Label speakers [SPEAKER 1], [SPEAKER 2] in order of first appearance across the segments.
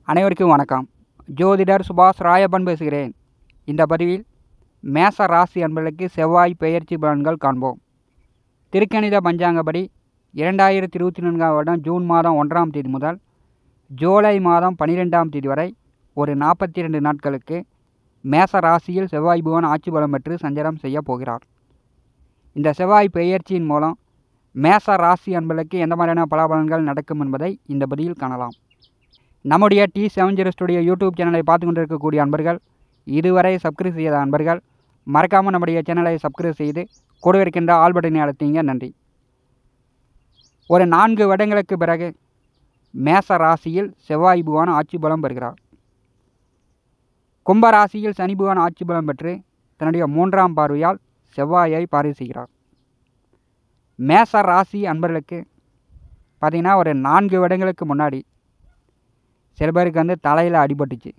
[SPEAKER 1] அனைவருக்கும் வணக்கம். ஜோதிடர் சுபாஷ் ராயப்பன் பேசுகிறேன். இந்த பதிவில் மேச ராசி அன்பர்களுக்கு செவ்வாய் பெயர்ச்சி பலன்கள் காண்போம். திருக்கணித பஞ்சாங்கப்படி 2024 வருடம் ஜூன் மாதம் 1ஆம் தேதி முதல் ஜூலை மாதம் 12ஆம் தேதி வரை ஒரு 42 நாட்களுக்கு மேச ராசியில் செவ்வாய் பகவான் ஆட்சி பலம் பெற்று சஞ்சாரம் செய்ய போகிறார். இந்த செவ்வாய் பெயர்ச்சியின் மூலம் மேச ராசி அன்பர்களுக்கு எந்த மாதிரியான பலாபலன்கள் நடக்கும் என்பதை இந்த பதிவில் காணலாம். நம்முடைய T70 ஸ்டுடியோ யூடியூப் சேனலை பார்த்து கொண்டிருக்கக்கூடிய அன்பர்கள், இதுவரை சப்ஸ்கிரைப் செய்யாத அன்பர்கள் மறக்காமல் நம்முடைய சேனலை சப்ஸ்கிரைப் செய்து கூட இருக்கின்ற ஆல் பட்டனை அழுத்திங்க. நன்றி. ஒரு 4 வருடங்களுக்கு பிறகு மேச ராசியில் செவ்வாய் பகவான் ஆட்சி பலம் பெறுகிறார். கும்ப ராசியில் சனி பகவான் ஆட்சி பலம் பெற்று தன்னுடைய 3ஆம் பார்வையால் செவ்வாயை பார்வை செய்கிறார். மேச ராசி அன்பர்களுக்கு பார்த்திங்கன்னா ஒரு 4 வருடங்களுக்கு முன்னாடி சில பேருக்கு தலையில் அடிபட்டுச்சு.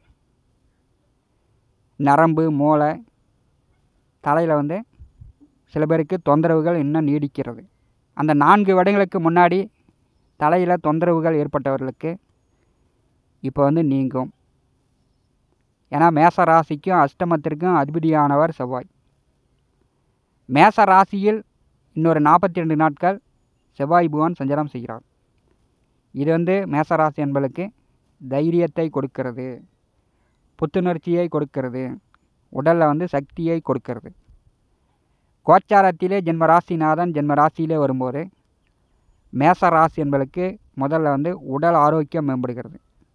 [SPEAKER 1] நரம்பு மூளை தலையில் சில பேருக்கு தொந்தரவுகள் இன்னும் நீடிக்கிறது. அந்த 4 வருடங்களுக்கு முன்னாடி தலையில் தொந்தரவுகள் ஏற்பட்டவர்களுக்கு இப்போ நீங்கும். ஏன்னா மேச ராசிக்கும் அஷ்டமத்திற்கும் அதிபதியானவர் செவ்வாய். மேச ராசியில் இன்னொரு 42 நாட்கள் செவ்வாய் பகவான் சஞ்சாரம் செய்கிறார். இது மேசராசி என்பதற்கு தைரியத்தை கொடுக்கிறது, புத்துணர்ச்சியை கொடுக்கிறது, உடலில் சக்தியை கொடுக்கிறது. கோச்சாரத்திலே ஜென்மராசிநாதன் ஜென்மராசியிலே வரும்போது மேச ராசி என்பதற்கு முதல்ல உடல் ஆரோக்கியம் மேம்படுகிறது.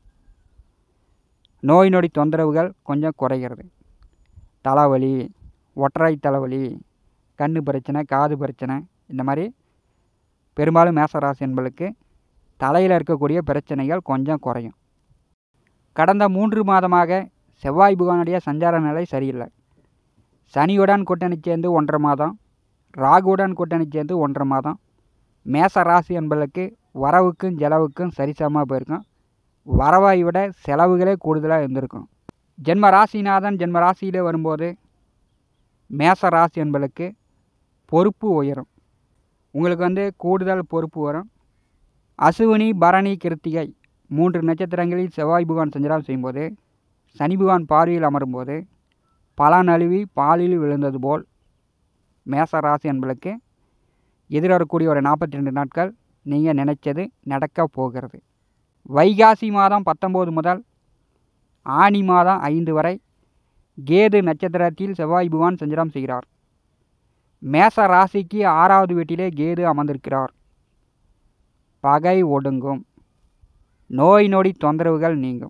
[SPEAKER 1] நோய் நொடி தொந்தரவுகள் கொஞ்சம் குறைகிறது. தலைவலி, ஒற்றை தலைவலி, கண்ணு பிரச்சனை, காது பிரச்சனை, இந்த மாதிரி பெரும்பாலும் மேச ராசி என்பதற்கு தலையில் இருக்கக்கூடிய பிரச்சனைகள் கொஞ்சம் குறையும். கடந்த 3 மாதமாக செவ்வாய் பகவானுடைய சஞ்சார நிலை சரியில்லை. சனியுடன் கூட்டணி சேர்ந்து 1.5 மாதம், ராகுவுடன் கூட்டணி சேர்ந்து 1.5 மாதம் மேச ராசி என்பதற்கு வரவுக்கும் செலவுக்கும் சரிசமமாக போயிருக்கும். வரவை விட செலவுகளே கூடுதலாக இருந்திருக்கும். ஜென்ம ராசிநாதன் ஜென்ம ராசியிலே வரும்போது மேச ராசி என்பதற்கு பொறுப்பு உயரும். உங்களுக்கு கூடுதல் பொறுப்பு வரும். அசுவினி, பரணி, கிருத்திகை 3 நட்சத்திரங்களில் செவ்வாய் பகவான் சஞ்சாரம் செய்யும்போது சனி பகவான் பார்வையில் அமரும்போது பலன் அழுவி பாலில் விழுந்தது போல் மேச ராசி என்பதற்கு எதிர்வரக்கூடிய ஒரு 42 நாட்கள் நீங்கள் நினைச்சது நடக்க போகிறது. வைகாசி மாதம் 19 முதல் ஆனி மாதம் 5 வரை கேது நட்சத்திரத்தில் செவ்வாய் பகவான் சஞ்சாரம் செய்கிறார். மேச ராசிக்கு 6வது வீட்டிலே கேது அமர்ந்திருக்கிறார். பகை ஒடுங்கும், நோய் நொடி தொந்தரவுகள் நீங்கும்.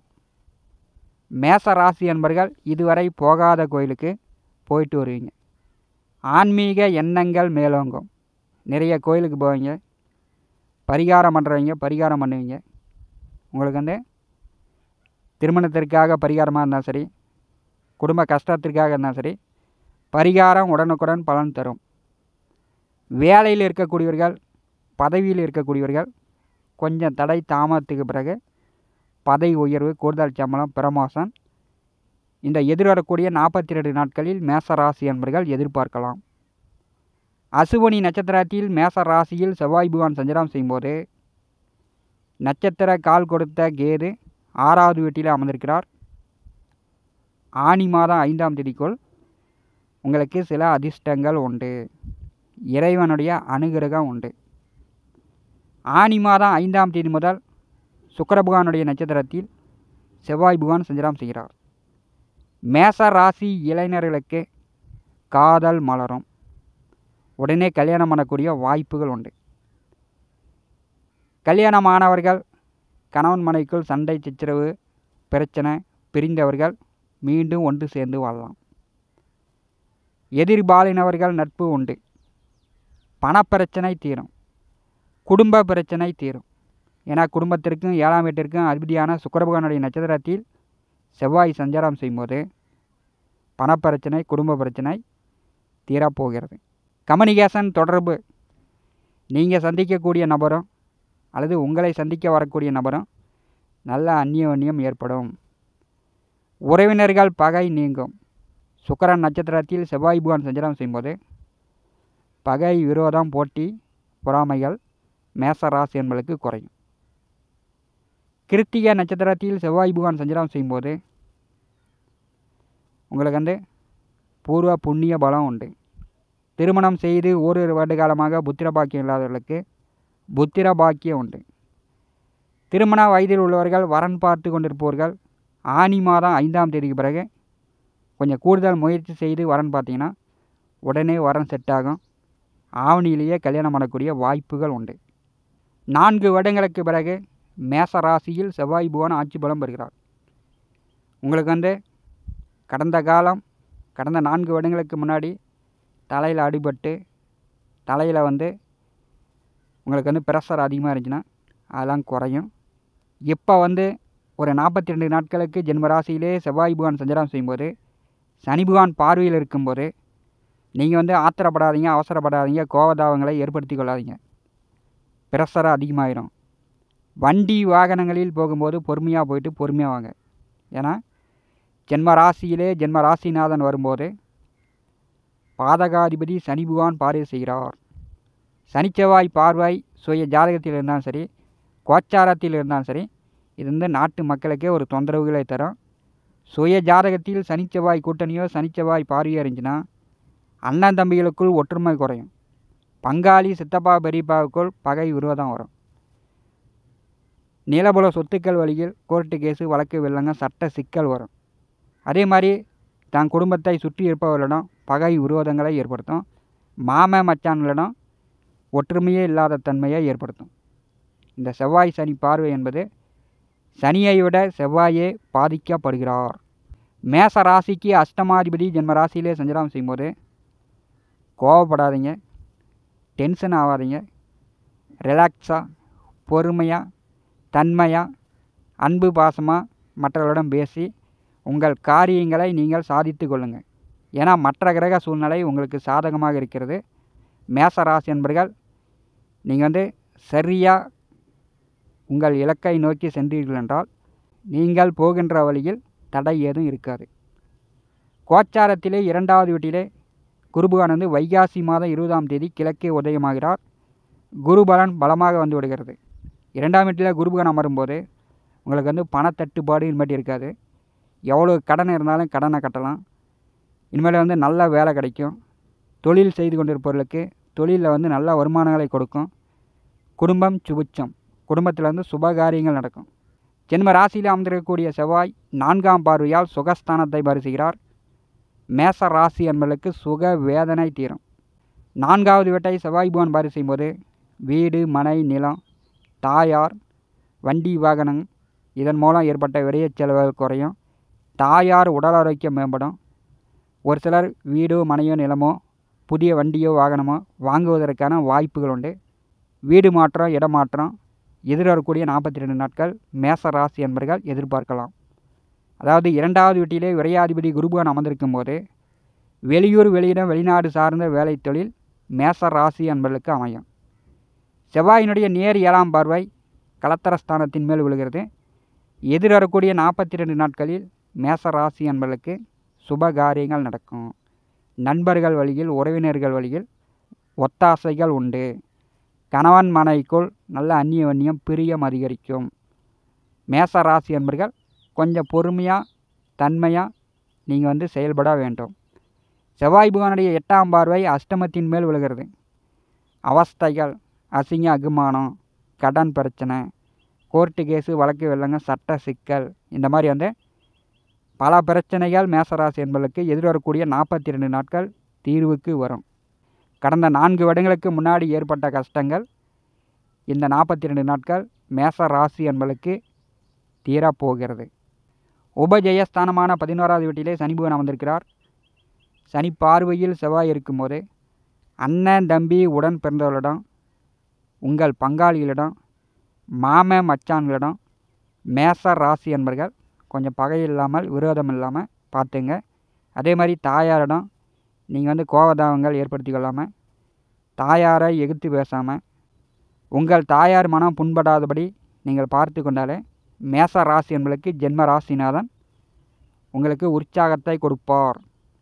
[SPEAKER 1] மேச ராசி என்பர்கள் இதுவரை போகாத கோயிலுக்கு போயிட்டு வருவீங்க. ஆன்மீக எண்ணங்கள் மேலோங்கும். நிறைய கோயிலுக்கு போவீங்க. பரிகாரம் பண்ணுறவங்க பரிகாரம் பண்ணுவீங்க. உங்களுக்கு திருமணத்திற்காக பரிகாரமாக இருந்தால் சரி, குடும்ப கஷ்டத்திற்காக இருந்தால் சரி, பரிகாரம் உடனுக்குடன் பலன் தரும். வேலையில் இருக்கக்கூடியவர்கள், பதவியில் இருக்கக்கூடியவர்கள் கொஞ்சம் தடை தாமதத்துக்கு பிறகு பதவி உயர்வு, கூடுதல் சம்பளம், பிரமோஷன் இந்த எதிர்வரக்கூடிய 42 நாட்களில் மேச ராசி என்பர்கள் எதிர்பார்க்கலாம். அசுவினி நட்சத்திரத்தில் மேச ராசியில் செவ்வாய் பகவான் சஞ்சாரம் செய்யும்போது நட்சத்திர கால் கொடுத்த கேது 6வது வீட்டில் அமர்ந்திருக்கிறார். ஆனி மாதம் 5ஆம் தேதிக்குள் உங்களுக்கு சில அதிர்ஷ்டங்கள் உண்டு. இறைவனுடைய அனுகிரகம் உண்டு. ஆனி மாதம் 5ஆம் தேதி முதல் சுக்கிர பகவானுடைய நட்சத்திரத்தில் செவ்வாய் பகவான் சஞ்சாரம் செய்கிறார். மேச ராசி இளைஞர்களுக்கு காதல் மலரும். உடனே கல்யாணம் பண்ணக்கூடிய வாய்ப்புகள் உண்டு. கல்யாணமானவர்கள் கணவன் மனைவிக்குள் சண்டை சச்சரவு பிரச்சனை, பிரிந்தவர்கள் மீண்டும் ஒன்று சேர்ந்து வாழலாம். எதிர்பாலினவர்கள் நட்பு உண்டு. பணப்பிரச்சனை தீரும். குடும்ப பிரச்சனை தீரும். ஏன்னா குடும்பத்திற்கும் 7ஆம் வீட்டிற்கும் அதிபதியான சுக்கிர பகவானுடைய நட்சத்திரத்தில் செவ்வாய் சஞ்சாரம் செய்யும்போது பணப்பிரச்சனை, குடும்ப பிரச்சனை தீரப்போகிறது. கம்யூனிகேஷன் தொடர்பு, நீங்கள் சந்திக்கக்கூடிய நபரும் அல்லது உங்களை சந்திக்க வரக்கூடிய நபரும் நல்ல அந்யோன்யம் ஏற்படும். உறவினர்கள் பகை நீங்கும். சுக்கிரன் நட்சத்திரத்தில் செவ்வாய் பகவான் சஞ்சாரம் செய்யும்போது பகை, விரோதம், போட்டி, பொறாமைகள் மேச ராசி என்பதற்கு குறையும். கிருத்திகை நட்சத்திரத்தில் செவ்வாய் பகவான் சஞ்சாரம் செய்யும்போது உங்களுக்கு வந்து பூர்வ புண்ணிய பலம் உண்டு. திருமணம் செய்து ஓரிரு வருட காலமாக புத்திர பாக்கியம் இல்லாதவர்களுக்கு புத்திர பாக்கியம் உண்டு. திருமண வயதில் உள்ளவர்கள் வரன் பார்த்து கொண்டிருப்பவர்கள் ஆனி மாதம் 5ஆம் தேதிக்கு பிறகு கொஞ்சம் கூடுதல் முயற்சி செய்து வரன் பார்த்தீங்கன்னா உடனே வரன் செட் ஆகும். ஆவணியிலேயே கல்யாணம் பண்ணக்கூடிய வாய்ப்புகள் உண்டு. 4 வருடங்களுக்கு பிறகு மேச ராசியில் செவ்வாய் பகவான் ஆட்சி பலம் பெறுகிறார். உங்களுக்கு வந்து கடந்த 4 வருடங்களுக்கு முன்னாடி தலையில் அடிபட்டு தலையில் வந்து உங்களுக்கு வந்து ப்ரெஷர் அதிகமாக இருந்துச்சுன்னா அதெல்லாம் குறையும். இப்போ வந்து ஒரு 42 நாட்களுக்கு ஜென்மராசியிலே செவ்வாய் பகவான் சஞ்சாரம் செய்யும்போது சனி பகவான் பார்வையில் இருக்கும்போது நீங்கள் வந்து ஆத்திரப்படாதீங்க, அவசரப்படாதீங்க, கோபதாபங்களை ஏற்படுத்தி கொள்ளாதீங்க. ப்ரெஷர் அதிகமாகிடும். வண்டி வாகனங்களில் போகும்போது பொறுமையாக போயிட்டு பொறுமையாக வாங்க. ஏன்னா ஜென்மராசியிலே ஜென்மராசிநாதன் வரும்போது பாதகாதிபதி சனி பகவான் பார்வை செய்கிறார். சனிச்செவ்வாய் பார்வை சுய ஜாதகத்தில் இருந்தாலும் சரி, கோச்சாரத்தில் இருந்தாலும் சரி, இது வந்து நாட்டு மக்களுக்கே ஒரு தொந்தரவுகளை தரும். சுய ஜாதகத்தில் சனிச்செவ்வாய் கூட்டணியோ சனிச்செவ்வாய் பார்வையோ இருந்துச்சுன்னா அண்ணன் தம்பிகளுக்குள் ஒற்றுமை குறையும். பங்காளி சித்தப்பா பெரியப்பாவுக்குள் பகை விரோதம் வரும். நிலபுல சொத்துக்கள் வழியில் கோர்ட்டு கேஸு வழக்கு வெள்ளங்க சட்ட சிக்கல் வரும். அதே மாதிரி தன் குடும்பத்தை சுற்றி இருப்பவர்களிடம் பகை விரோதங்களை ஏற்படுத்தும். மாம மச்சான்களிடம் ஒற்றுமையே இல்லாத தன்மையை ஏற்படுத்தும். இந்த செவ்வாய் சனி பார்வை என்பது சனியை விட செவ்வாயே பாதிக்கப்படுகிறார். மேச ராசிக்கு அஷ்டமாதிபதி ஜென்மராசியிலே சஞ்சாரம் செய்யும்போது கோவப்படாதீங்க, டென்ஷன் ஆகாதீங்க. ரிலாக்ஸாக பொறுமையாக தன்மையாக அன்பு பாசமாக மற்றவர்களிடம் பேசி உங்கள் காரியங்களை நீங்கள் சாதித்து கொள்ளுங்கள். ஏன்னா மற்ற கிரக சூழ்நிலை உங்களுக்கு சாதகமாக இருக்கிறது. மேசராசி என்பர்கள் நீங்கள் வந்து சரியாக உங்கள் இலக்கை நோக்கி சென்றீர்கள் என்றால் நீங்கள் போகின்ற வழியில் தடை ஏதும் இருக்காது. கோச்சாரத்திலே 2வது வீட்டிலே குருபகவான் வந்து வைகாசி மாதம் 20ஆம் தேதி கிழக்கே உதயமாகிறார். குருபலன் பலமாக வந்து விடுகிறது. 2ஆம் வீட்டில் குருபகவான் அமரும்போது உங்களுக்கு வந்து பணத்தட்டுப்பாடு இனிமேட்டு இருக்காது. எவ்வளோ கடன் இருந்தாலும் கடனை கட்டலாம். இனிமேல் வந்து நல்ல வேலை கிடைக்கும். தொழில் செய்து கொண்டிருப்பவர்களுக்கு தொழிலில் வந்து நல்ல வருமானங்களை கொடுக்கும். குடும்பம் சுபிட்சம், குடும்பத்தில் வந்து சுபகாரியங்கள் நடக்கும். ஜென்ம ராசியில் அமர்ந்திருக்கக்கூடிய செவ்வாய் 4ஆம் பார்வையால் சுகஸ்தானத்தை பரிசுகிறார். மேச ராசி என்பதற்கு சுக வேதனை தீரும். 4வது வீட்டை செவ்வாய் பகவான் பாரி செய்யும்போது வீடு, மனை, நிலம், தாயார், வண்டி வாகனம் இதன் மூலம் ஏற்பட்ட விரைய செலவுகள் குறையும். தாயார் உடல் ஆரோக்கியம் மேம்படும். ஒரு சிலர் வீடோ மனையோ நிலமோ புதிய வண்டியோ வாகனமோ வாங்குவதற்கான வாய்ப்புகள் உண்டு. வீடு மாற்றம், இடமாற்றம் எதிர்வரக்கூடிய 42 நாட்கள் மேச ராசி என்பர்கள் எதிர்பார்க்கலாம். அதாவது 2வது வீட்டிலே விரையாதிபதி குருபகவான் அமர்ந்திருக்கும் போது வெளியூர், வெளியிடம், வெளிநாடு சார்ந்த வேலை தொழில் மேச ராசி என்பர்களுக்கு அமையும். செவ்வாயினுடைய நேர் 7ஆம் பார்வை கலத்தரஸ்தானத்தின் மேல் விழுகிறது. எதிர்வரக்கூடிய 42 நாட்களில் மேச ராசி என்பர்களுக்கு சுபகாரியங்கள் நடக்கும். நண்பர்கள் வழியில், உறவினர்கள் வழியில் ஒத்தாசைகள் உண்டு. கணவன் மனைவிக்குள் நல்ல அந்நியம் பிரியம் அதிகரிக்கும். மேச ராசி என்பர்கள் கொஞ்சம் பொறுமையாக தன்மையாக நீங்கள் வந்து செயல்பட வேண்டும். செவ்வாய் பகவானுடைய 8ஆம் பார்வை அஷ்டமத்தின் மேல் விழுகிறது. அவஸ்தைகள், அசிங்க அகுமானம், கடன் பிரச்சனை, கோர்ட்டு கேஸு வழக்கு வெள்ளங்க சட்ட சிக்கல் இந்த மாதிரி வந்து பல பிரச்சனைகள் மேசராசி என்பதற்கு எதிர்வரக்கூடிய 42 நாட்கள் தீர்வுக்கு வரும். கடந்த 4 வருடங்களுக்கு முன்னாடி ஏற்பட்ட கஷ்டங்கள் இந்த 42 நாட்கள் மேச ராசி என்பதற்கு தீரப்போகிறது. உபஜயஸ்தானமான 11வது வீட்டிலே சனி பகவான் அமர்ந்திருக்கிறார். சனி பார்வையில் செவ்வாய் இருக்கும்போது அண்ணன் தம்பி உடன் பிறந்தவர்களிடம், உங்கள் பங்காளிகளிடம், மாம மச்சான்களிடம் மேச ராசி என்பர்கள் கொஞ்சம் பகை இல்லாமல் விரோதம் இல்லாமல் பார்த்துங்க. அதே மாதிரி தாயாரிடம் நீங்கள் வந்து கோபதாபங்கள் ஏற்படுத்தி கொள்ளாமல், தாயாரை எதிர்த்து பேசாமல், உங்கள் தாயார் மனம் புண்படாதபடி நீங்கள் பார்த்து கொண்டாலே மேச ராசி என்பதற்கு ஜென்ம ராசிநாதன் உங்களுக்கு உற்சாகத்தை கொடுப்பார்.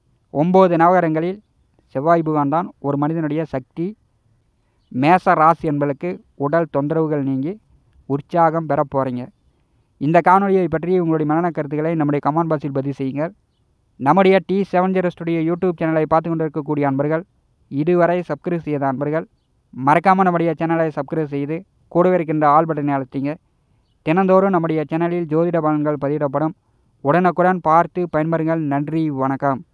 [SPEAKER 1] 9 நவகரங்களில் செவ்வாய் பகவான் தான் ஒரு மனிதனுடைய சக்தி. மேச ராசி என்பதற்கு உடல் தொந்தரவுகள் நீங்கி உற்சாகம் பெற போகிறீங்க. இந்த காணொலியை பற்றி உங்களுடைய மனன கருத்துக்களை நம்முடைய கமெண்ட் பாக்ஸில் பதிவு செய்யுங்கள். நம்முடைய T70 ஸ்டுடியோ யூடியூப் சேனலை பார்த்து கொண்டிருக்கக்கூடிய அன்பர்கள், இதுவரை சப்ஸ்கிரைப் செய்த அன்பர்கள் மறக்காமல் நம்முடைய சேனலை சப்ஸ்கிரைப் செய்து கூடவே இருக்கின்ற ஆல் பட்டனை அழுத்திங்க. தினந்தோறும் நம்முடைய சேனலில் ஜோதிட பலன்கள் பதிவிடப்படும். உடனுக்குடன் பார்த்து பயன்பெறுங்கள். நன்றி, வணக்கம்.